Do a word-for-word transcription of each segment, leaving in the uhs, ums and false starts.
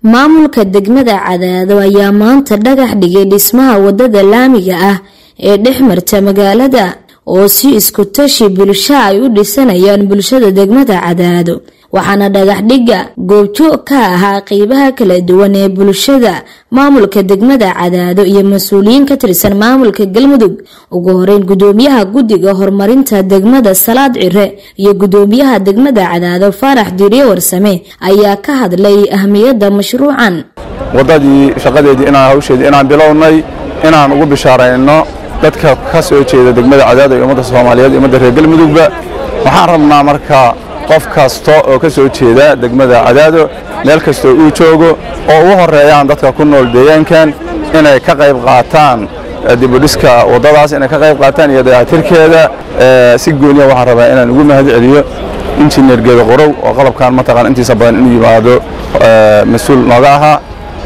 maamulka degmada Cadaado ayaa maanta dhagax dhigay dhismaha wadada laamiga ah ee dhexmarta magaalada oo si isku tashi bulshada ay u dhisanayaan bulshada degmada Cadaado waxaana dhagax dhiga goobjoog ka ahaa qaybaha kala duwan ee bulshada maamulka degmada Cadaado iyo mas'uuliyiin ka tirsan maamulka Galmudug ugu horeyn gudoomiyaha guddiga horumarinta degmada Salaad Cire iyo gudoomiyaha degmada Cadaado Faarax Diiriye Warsame ayaa ka hadlay ahmiyadda mashruucan wadadii shaqadeedii inaan hawsheedii inaan bilownay inaan ugu bishaarayno dadka ka soo jeeda degmada Cadaado iyo ummadda Soomaaliyeed iyo ummadda reer Galmudugba waxaan rabnaa marka qof kasto oo ka soo jeeda degmada Cadaado meel kasto uu joogo oo ugu horeeyaan dadka ku nool deegaankan inay ka qayb qaataan dib u dhiska wadadaas inay ka qayb qaataan iyo dayactirkeeda si gooni ah waxaan rabaa inaan ugu mahadceliyo injineer Geedo Qorow oo qalabkan ma taqaan intiisa badan inuu yimaado mas'uul nooga ahaa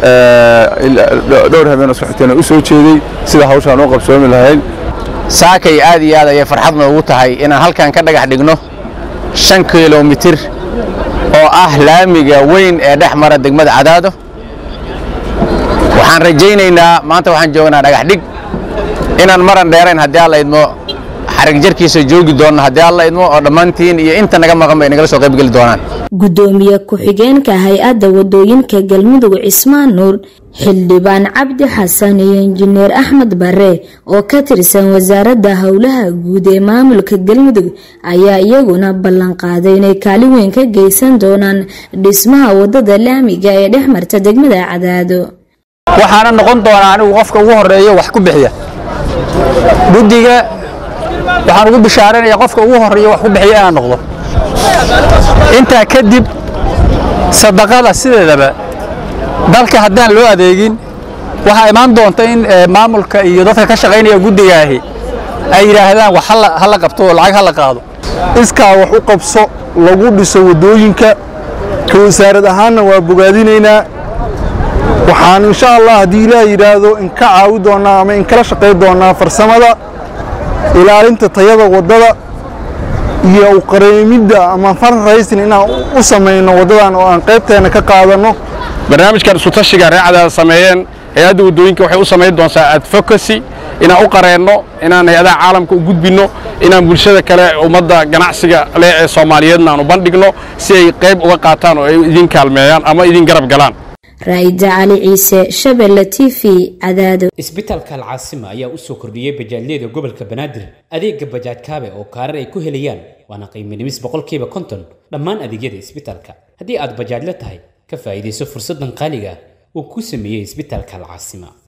dhowr habeen isku xigtana u soo jeeday sida hawshan oo qabsoomi lahayd saakay aad iyo aad ay farxad noogu tahay inaan halkan ka dhagax dhigno shan kiiloomitir oo ah laamiga weyn ee dhexmara degmada Cadaado waxaan rajaynaynaa maanta waxaan joognaa dhagax dhig inaan maran dheerayn haddii alla idmo xarig jarkiisa joogi doona haddii alla idmo oo dhammaantiin iyo inta naga maqan bay nagala soo qayb gali doonaan gudoomiye ku-xigeenka hay'adda wadooyinka Galmudug Cismaan Nuur xildhibaan Cabdi Xasan iyo injineer Axmed Bare oo ka tirsan wasaaradda howlaha guud ee maamulka Galmudug ayaa iyaguna ballan qaaday inay kaalin weyn ka geysan doonaan dhismaha wadada laamiga ee dhexmarta degmada Cadaado waxaana noqon doonaa anigu qofka ugu horeeyo wax ku bixiya guddiga waxaan ugu bishaaranayaa qofka ugu horeeyo wax ku bixiya inaan noqdo inta kadib sadaqada sideedaba dalka haddaan loo adeegin waxa imaan doonta in maamulka iyo dadka ka shaqeynaya guddigaahi ay yiraahdaan wax hal qabto lacag hal qaado iska wax u qabso lagu dhiso wadooyinka ka wasaarad ahaanna waa bogaadinaynaa waxaan insha Allah hadii la yiraahdo in ka caawi doona ama in kala shaqeyn doona farsamada ilaalinta tayada wadada iyo u qareemida ama fundraising inaan u sameeyno wadadan oo aan qaybteena ka qaadano barnaamijkan isku tashiga raacada sameeyeen hay'adda wadooyinka waxay u sameeyeen doontaa advocacy inaan u qareeno inaan hay'adaha caalamka u gudbino inaan bulshada kale ummadda ganacsiga leh ee Soomaaliyeedna aan u bandhigno si ay qayb uga qaataan oo ay idin kaalmeeyaan ama idin garab galaan رايد علي عيسى شبل تي في عدادو isbitaalka Al-Caasima ayaa u soo kordhiyay bajaajyada gobolka Banaadir adeega bajaaj kaabe oo kaarar ay ku helayaan waana qiimo dhimis boqolkiiba konton dhammaan adeegyada isbitaalka haddii aad bajaaj la tahay ka faa'iideyso fursadan qaaliga ah oo ku sameeyay isbitaalka Al-Caasima